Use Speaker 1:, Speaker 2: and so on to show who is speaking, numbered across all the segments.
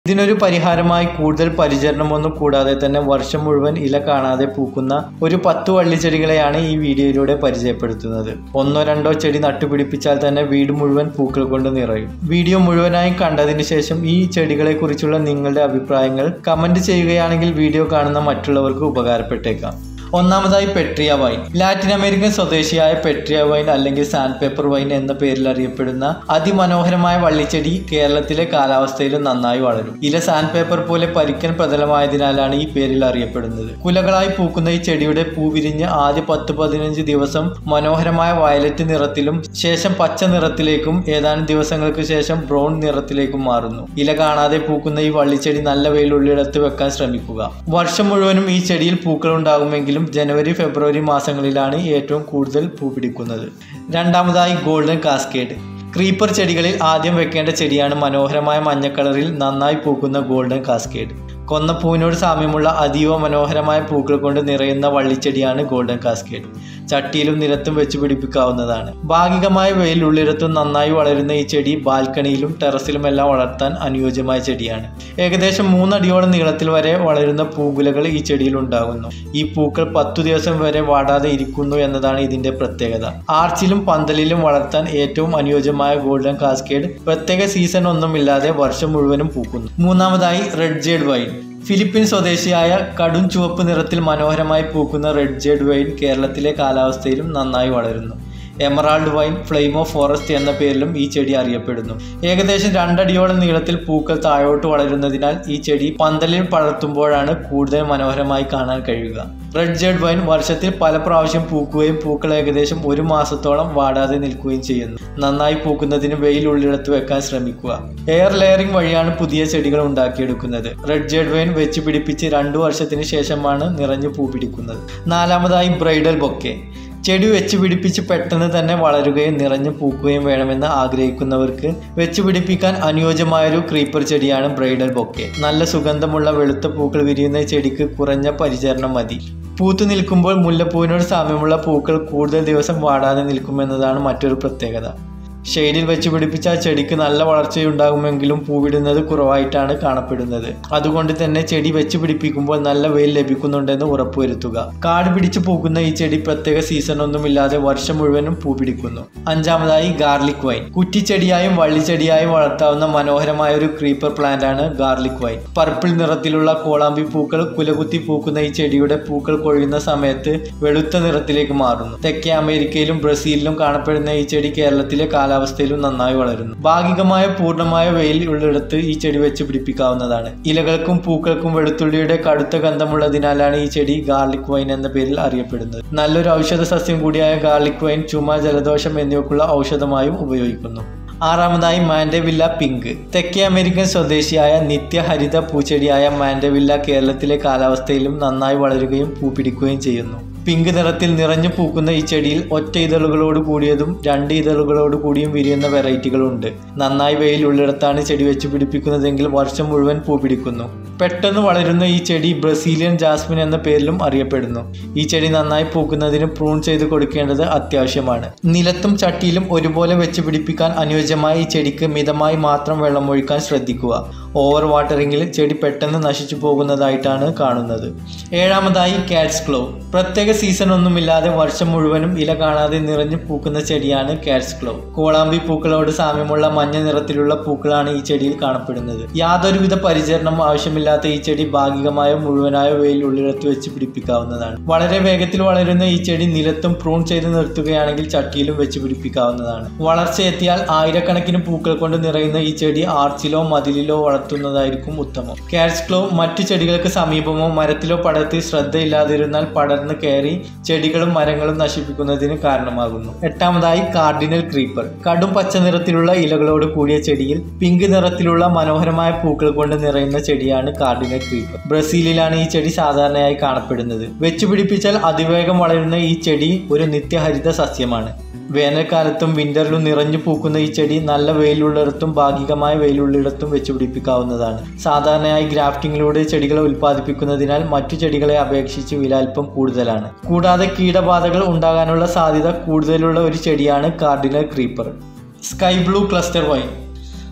Speaker 1: ഇതിനൊരു പരിഹാരമായി കൂടുതൽ പരിചരണമൊന്നും കൂടാതെ തന്നെ വർഷം മുഴുവൻ ഇല കാണാതെ പൂക്കുന്ന ഒരു 10 വള്ളിച്ചെടികളെയാണ് ഈ വീഡിയോയിലൂടെ പരിചയപ്പെടുത്തുന്നത്. 1-2 ചെടി നട്ടുപിടിപ്പിച്ചാൽ തന്നെ വീട് മുഴുവൻ പൂക്കൾ കൊണ്ട് നിറയും. വീഡിയോ മുഴുവനായി കണ്ടതിന് ശേഷം ഈ ചെടികളെ കുറിച്ചുള്ള നിങ്ങളുടെ അഭിപ്രായങ്ങൾ കമന്റ് ചെയ്യുകയാണെങ്കിൽ വീഡിയോ കാണുന്ന മറ്റുള്ളവർക്ക് ഉപകാരപ്പെട്ടേക്കാം. ഒന്നാമതായി പെട്രിയ വൈൻ. ലാറ്റിൻ അമേരിക്കൻ സ്വദേശിയായ പെട്രിയ വൈൻ അല്ലെങ്കിൽ സാൻഡ് പേപ്പർ വൈൻ എന്ന പേരിൽ അറിയപ്പെടുന്ന അതിമനോഹരമായ വള്ളിച്ചെടി കേരളത്തിലെ കാലാവസ്ഥയിലും നന്നായി വളരും. ഇല സാൻഡ് പേപ്പർ പോലെ പരിക്കൻ പ്രതലമായതിനാലാണ് ഈ പേരിൽ അറിയപ്പെടുന്നത്. കുലകളായി പൂക്കുന്ന ഈ ചെടിയുടെ പൂ വിരിഞ്ഞ് ആദ്യ 10-15 ദിവസം മനോഹരമായ വയലറ്റ് നിറത്തിലും ശേഷം പച്ച നിറത്തിലേക്കും ഏതാനും ദിവസങ്ങൾക്ക് ശേഷം ബ്രൗൺ നിറത്തിലേക്കും മാറുന്നു. ഇല കാണാതെ പൂക്കുന്ന ഈ വള്ളിച്ചെടി നല്ല വെയിലുള്ളിടത്ത് വെക്കാൻ ശ്രമിക്കുക. വർഷം മുഴുവനും ഈ ചെടിയിൽ പൂക്കൾ ഉണ്ടാകുമെങ്കിലും ജനുവരി-ഫെബ്രുവരി മാസങ്ങളിലാണ് ഏറ്റവും കൂടുതൽ പൂ പിടിക്കുന്നത്. രണ്ടാമതായി ഗോൾഡൻ കാസ്കേഡ്. ക്രീപ്പർ ചെടികളിൽ ആദ്യം വെക്കേണ്ട ചെടിയാണ് മനോഹരമായ മഞ്ഞ കളറിൽ നന്നായി പൂക്കുന്ന ഗോൾഡൻ കാസ്കേഡ്. കൊന്നപ്പൂവിനോട് സാമ്യമുള്ള അതീവ മനോഹരമായ പൂക്കൾ കൊണ്ട് നിറയുന്ന വള്ളിച്ചെടിയാണ് ഗോൾഡൻ കാസ്കേഡ്. ചട്ടിയിലും നിലത്തും വെച്ച് പിടിപ്പിക്കാവുന്നതാണ്. ഭാഗികമായ വെയിൽ ഉള്ളിടത്തും നന്നായി വളരുന്ന ഈ ചെടി ബാൽക്കണിയിലും ടെറസിലുമെല്ലാം വളർത്താൻ അനുയോജ്യമായ ചെടിയാണ്. ഏകദേശം 3 അടിയോളം നീളത്തിൽ വരെ വളരുന്ന പൂങ്കുലകൾ ഈ ചെടിയിൽ ഉണ്ടാകുന്നു. ഈ പൂക്കൾ 10 ദിവസം വരെ വാടാതെ ഇരിക്കുന്നു എന്നതാണ് ഇതിന്റെ പ്രത്യേകത. ആർച്ചിലും പന്തലിലും വളർത്താൻ ഏറ്റവും അനുയോജ്യമായ ഗോൾഡൻ കാസ്കേഡ് പ്രത്യേക സീസൺ ഒന്നുമില്ലാതെ വർഷം മുഴുവനും പൂക്കുന്നു. മൂന്നാമതായി റെഡ് ജേഡ് വൈൻ. ഫിലിപ്പീൻ സ്വദേശിയായ കടും ചുവപ്പ് നിറത്തിൽ മനോഹരമായി പൂക്കുന്ന റെഡ് ജേഡ് വൈൻ കേരളത്തിലെ കാലാവസ്ഥയിലും നന്നായി വളരുന്നു. Emerald vine, flame of forest എന്ന പേരിലും ഈ ചെടി അറിയപ്പെടുന്നു. ഏകദേശം 2 അടിയോളം നീളത്തിൽ പൂക്കൾ താഴോട്ട് വളരുന്നതിനാൽ ഈ ചെടി പന്തലിൽ പടർത്തുമ്പോഴാണ് കൂടുതൽ മനോഹരമായി കാണാൻ കഴിയുക. റെഡ് ജേഡ് വൈൻ വർഷത്തിൽ പല പ്രാവശ്യം പൂക്കുകയും പൂക്കൾ ഏകദേശം 1 മാസത്തോളം വാടാതെ നിൽക്കുകയും ചെയ്യുന്നു. നന്നായി പൂക്കുന്നതിന് വെയിൽ ഉള്ളിടത്ത് വെക്കാൻ ശ്രമിക്കുക. എയർ ലെയറിംഗ് വഴിയാണ് പുതിയ ചെടികൾ ഉണ്ടാക്കിയെടുക്കുന്നത്. റെഡ് ജേഡ് വൈൻ വെച്ച് പിടിപ്പിച്ച് 2 വർഷത്തിന് ശേഷമാണ് നിറഞ്ഞു പൂ പിടിക്കുന്നത്. നാലാമതായി ബ്രൈഡൽ ബൊക്കെ. ചെടി വെച്ച് പിടിപ്പിച്ച് പെട്ടെന്ന് തന്നെ വളരുകയും നിറഞ്ഞു പൂക്കുകയും വേണമെന്ന് ആഗ്രഹിക്കുന്നവർക്ക് വെച്ച് പിടിപ്പിക്കാൻ അനുയോജ്യമായൊരു ക്രീപ്പർ ചെടിയാണ് ബ്രൈഡൽ ബൊക്കെ. നല്ല സുഗന്ധമുള്ള വെളുത്ത പൂക്കൾ വിരിയുന്ന ചെടിക്ക് കുറഞ്ഞ പരിചരണം മതി. പൂത്തു നിൽക്കുമ്പോൾ മുല്ലപ്പൂവിനോട് സാമ്യമുള്ള പൂക്കൾ കൂടുതൽ ദിവസം വാടാതെ നിൽക്കുമെന്നതാണ് മറ്റൊരു പ്രത്യേകത. ഷെയ്ഡിൽ വെച്ച് പിടിപ്പിച്ച ചെടിക്ക് നല്ല വളർച്ചയുണ്ടാകുമെങ്കിലും പൂവിടുന്നത് കുറവായിട്ടാണ് കാണപ്പെടുന്നത്. അതുകൊണ്ട് തന്നെ ചെടി വെച്ച് പിടിപ്പിക്കുമ്പോൾ നല്ല വെയിൽ ലഭിക്കുന്നുണ്ടെന്ന് ഉറപ്പുവരുത്തുക. കാട് പിടിച്ചു പൂക്കുന്ന ഈ ചെടി പ്രത്യേക സീസൺ ഒന്നുമില്ലാതെ വർഷം മുഴുവനും പൂ പിടിക്കുന്നു. അഞ്ചാമതായി ഗാർലിക് വൈൻ. കുറ്റിച്ചെടിയായും വള്ളിച്ചെടിയായും വളർത്താവുന്ന മനോഹരമായ ഒരു ക്രീപ്പർ പ്ലാന്റ് ആണ് ഗാർലിക് വൈൻ. പർപ്പിൾ നിറത്തിലുള്ള കോളാമ്പി പൂക്കൾ കുലകുത്തി പൂക്കുന്ന ഈ ചെടിയുടെ പൂക്കൾ കൊഴിയുന്ന സമയത്ത് വെളുത്ത നിറത്തിലേക്ക് മാറുന്നു. തെക്കേ അമേരിക്കയിലും ബ്രസീലിലും കാണപ്പെടുന്ന ഈ ചെടി കേരളത്തിലെ കാലാവസ്ഥയിലും നന്നായി വളരുന്നു. ഭാഗികമായ പൂർണ്ണമായ വെയിൽ ഉള്ളിടത്ത് ഈ ചെടി വെച്ച് പിടിപ്പിക്കാവുന്നതാണ്. ഇലകൾക്കും പൂക്കൾക്കും വെളുത്തുള്ളിയുടെ കടുത്ത ഗന്ധമുള്ളതിനാലാണ് ഈ ചെടി ഗാർലിക് വൈൻ എന്ന പേരിൽ അറിയപ്പെടുന്നത്. നല്ലൊരു ഔഷധ സസ്യം കൂടിയായ ഗാർലിക് വൈൻ ചുമ, ജലദോഷം എന്നിവയ്ക്കുള്ള ഔഷധമായും ഉപയോഗിക്കുന്നു. ആറാമതായി മാൻഡേവില്ല പിങ്ക്. തെക്കേ അമേരിക്കൻ സ്വദേശിയായ നിത്യഹരിത പൂച്ചെടിയായ മാൻഡേവില്ല കേരളത്തിലെ കാലാവസ്ഥയിലും നന്നായി വളരുകയും പൂ പിടിക്കുകയും ചെയ്യുന്നു. പിങ്ക് നിറത്തിൽ നിറഞ്ഞു പൂക്കുന്ന ഈ ചെടിയിൽ ഒറ്റ ഇതളുകളോട് കൂടിയതും 2 ഇതളുകളോട് കൂടിയും വിരിയുന്ന വെറൈറ്റികളുണ്ട്. നന്നായി വെയിൽ ഉള്ളിടത്താണ് ചെടി വെച്ച് പിടിപ്പിക്കുന്നതെങ്കിൽ വർഷം മുഴുവൻ പൂ പിടിക്കുന്നു. പെട്ടെന്ന് വളരുന്ന ഈ ചെടി ബ്രസീലിയൻ ജാസ്മിൻ എന്ന പേരിലും അറിയപ്പെടുന്നു. ഈ ചെടി നന്നായി പൂക്കുന്നതിന് പ്രൂൺ ചെയ്ത് കൊടുക്കേണ്ടത് അത്യാവശ്യമാണ്. നിലത്തും ചട്ടിയിലും ഒരുപോലെ വെച്ച് പിടിപ്പിക്കാൻ അനുയോജ്യമായ ഈ ചെടിക്ക് മിതമായി മാത്രം വെള്ളമൊഴിക്കാൻ ശ്രദ്ധിക്കുക. ഓവർ വാട്ടറിങ്ങിൽ ചെടി പെട്ടെന്ന് നശിച്ചു പോകുന്നതായിട്ടാണ് കാണുന്നത്. ഏഴാമതായി കാറ്റ്സ് ക്ലോ. പ്രത്യേക സീസൺ ഒന്നുമില്ലാതെ വർഷം മുഴുവനും ഇല കാണാതെ നിറഞ്ഞു പൂക്കുന്ന ചെടിയാണ് കാറ്റ്സ് ക്ലോ. കോളാമ്പി പൂക്കളോട് സാമ്യമുള്ള മഞ്ഞ നിറത്തിലുള്ള പൂക്കളാണ് ഈ ചെടിയിൽ കാണപ്പെടുന്നത്. യാതൊരുവിധ പരിചരണം ആവശ്യമില്ലാത്ത ഈ ചെടി ഭാഗികമായോ മുഴുവനായോ വെയിൽ ഉള്ളിടത്ത് വെച്ച് പിടിപ്പിക്കാവുന്നതാണ്. വളരെ വേഗത്തിൽ വളരുന്ന ഈ ചെടി നിലത്തും പ്രൂൺ ചെയ്ത് നിർത്തുകയാണെങ്കിൽ ചട്ടിയിലും വെച്ച് പിടിപ്പിക്കാവുന്നതാണ്. വളർച്ചയെത്തിയാൽ ആയിരക്കണക്കിന് പൂക്കൾ കൊണ്ട് നിറയുന്ന ഈ ചെടി ആർച്ചിലോ മതിലിലോ വളർത്തുന്നതായിരിക്കും ഉത്തമം. കാറ്റ്സ് ക്ലോ മറ്റു ചെടികൾക്ക് സമീപമോ മരത്തിലോ പടർത്തി ശ്രദ്ധയില്ലാതിരുന്നാൽ പടർന്ന് കയറി ചെടികളും മരങ്ങളും നശിപ്പിക്കുന്നതിന് കാരണമാകുന്നു. എട്ടാമതായി കാർഡിനൽ ക്രീപ്പർ. കടും പച്ച നിറത്തിലുള്ള ഇലകളോട് കൂടിയ ചെടിയിൽ പിങ്ക് നിറത്തിലുള്ള മനോഹരമായ പൂക്കൾ കൊണ്ട് നിറയുന്ന ചെടിയാണ് കാർഡിനൽ ക്രീപ്പർ. ബ്രസീലിലാണ് ഈ ചെടി സാധാരണയായി കാണപ്പെടുന്നത്. വെച്ചുപിടിപ്പിച്ചാൽ അതിവേഗം വളരുന്ന ഈ ചെടി ഒരു നിത്യഹരിത സസ്യമാണ്. വേനൽക്കാലത്തും വിന്ററിലും നിറഞ്ഞു പൂക്കുന്ന ഈ ചെടി നല്ല വെയിലുള്ളിടത്തും ഭാഗികമായ വെയിലുള്ളിടത്തും വെച്ച് പിടിപ്പിക്കാവുന്നതാണ്. സാധാരണയായി ഗ്രാഫ്റ്റിംഗിലൂടെ ചെടികളെ ഉൽപ്പാദിപ്പിക്കുന്നതിനാൽ മറ്റു ചെടികളെ അപേക്ഷിച്ച് വില അല്പം കൂടുതലാണ്. കൂടാതെ കീടബാധകൾ ഉണ്ടാകാനുള്ള സാധ്യത കൂടുതലുള്ള ഒരു ചെടിയാണ് cardinal creeper. Sky blue cluster vine.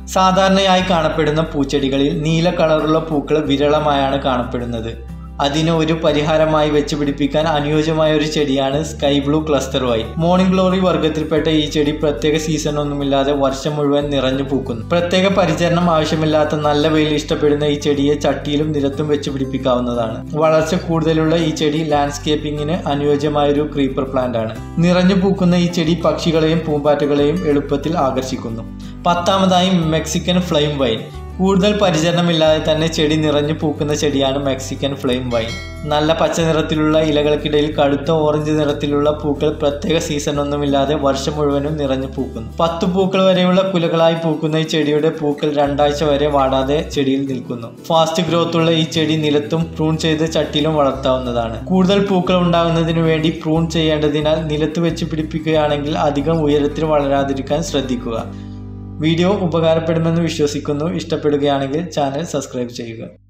Speaker 1: സാധാരണയായി കാണപ്പെടുന്ന പൂച്ചെടികളിൽ നീല കളറുള്ള പൂക്കൾ വിരളമായാണ് കാണപ്പെടുന്നത്. അതിന് ഒരു പരിഹാരമായി വെച്ച് പിടിപ്പിക്കാൻ അനുയോജ്യമായ ഒരു ചെടിയാണ് sky blue cluster white. Morning glory വർഗത്തിൽപ്പെട്ട ഈ ചെടി പ്രത്യേക സീസൺ ഒന്നുമില്ലാതെ വർഷം മുഴുവൻ നിറഞ്ഞു പൂക്കുന്നു. പ്രത്യേക പരിചരണം ആവശ്യമില്ലാത്ത നല്ല വെയിൽ ഇഷ്ടപ്പെടുന്ന ഈ ചെടിയെ ചട്ടിയിലും നിലത്തും വെച്ച് പിടിപ്പിക്കാവുന്നതാണ്. വളർച്ച കൂടുതലുള്ള ഈ ചെടി ലാൻഡ്സ്കേപ്പിംഗിന് അനുയോജ്യമായൊരു ക്രീപ്പർ പ്ലാന്റ് ആണ്. നിറഞ്ഞു പൂക്കുന്ന ഈ ചെടി പക്ഷികളെയും പൂമ്പാറ്റകളെയും എളുപ്പത്തിൽ ആകർഷിക്കുന്നു. 10ാമതായി മെക്സിക്കൻ ഫ്ലെയിം വൈൻ. കൂടുതൽ പരിചരണമില്ലാതെ തന്നെ ചെടി നിറഞ്ഞു പൂക്കുന്ന ചെടിയാണ് മെക്സിക്കൻ ഫ്ലെയിം വൈൻ. നല്ല പച്ച നിറത്തിലുള്ള ഇലകൾക്കിടയിൽ കടുത്ത ഓറഞ്ച് നിറത്തിലുള്ള പൂക്കൾ പ്രത്യേക സീസൺ ഒന്നുമില്ലാതെ വർഷം മുഴുവനും നിറഞ്ഞു പൂക്കുന്നു. 10 പൂക്കൾ വരെയുള്ള കുലകളായി പൂക്കുന്ന ഈ ചെടിയുടെ പൂക്കൾ 2 ആഴ്ച വരെ വാടാതെ ചെടിയിൽ നിൽക്കുന്നു. ഫാസ്റ്റ് ഗ്രോത്ത് ഉള്ള ഈ ചെടി നിലത്തും പ്രൂൺ ചെയ്ത് ചട്ടിയിലും വളർത്താവുന്നതാണ്. കൂടുതൽ പൂക്കൾ ഉണ്ടാകുന്നതിന് വേണ്ടി പ്രൂൺ ചെയ്യേണ്ടതിനാൽ നിലത്ത് വെച്ച് പിടിപ്പിക്കുകയാണെങ്കിൽ അധികം ഉയരത്തിൽ വളരാതിരിക്കാൻ ശ്രദ്ധിക്കുക. വീഡിയോ ഉപകാരപ്പെടുമെന്ന് വിശ്വസിക്കുന്നു. ഇഷ്ടപ്പെടുകയാണെങ്കിൽ ചാനൽ സബ്സ്ക്രൈബ് ചെയ്യുക.